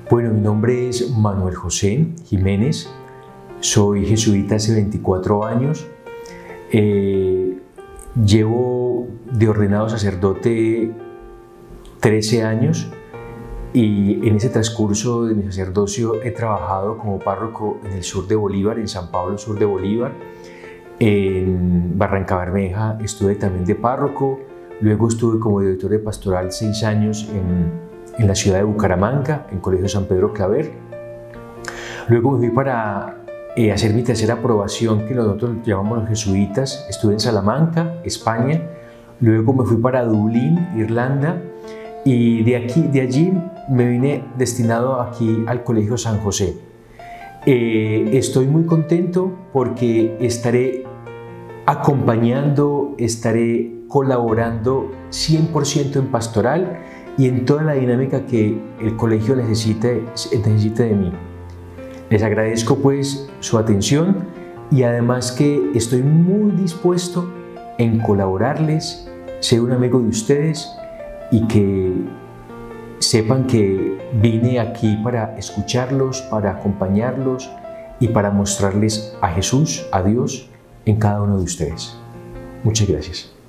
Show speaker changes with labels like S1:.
S1: Bueno, mi nombre es Manuel José Jiménez, soy jesuita hace 24 años, llevo de ordenado sacerdote 13 años y en ese transcurso de mi sacerdocio he trabajado como párroco en el sur de Bolívar, en San Pablo, sur de Bolívar. En Barrancabermeja estuve también de párroco, luego estuve como director de pastoral 6 años en la ciudad de Bucaramanga, en Colegio San Pedro Claver. Luego me fui para hacer mi tercera aprobación, que nosotros llamamos los jesuitas. Estuve en Salamanca, España. Luego me fui para Dublín, Irlanda. Y de allí me vine destinado aquí al Colegio San José. Estoy muy contento porque estaré acompañando, estaré colaborando 100% en pastoral y en toda la dinámica que el colegio necesite de mí. Les agradezco pues su atención y además que estoy muy dispuesto en colaborarles, ser un amigo de ustedes y que sepan que vine aquí para escucharlos, para acompañarlos y para mostrarles a Jesús, a Dios, en cada uno de ustedes. Muchas gracias.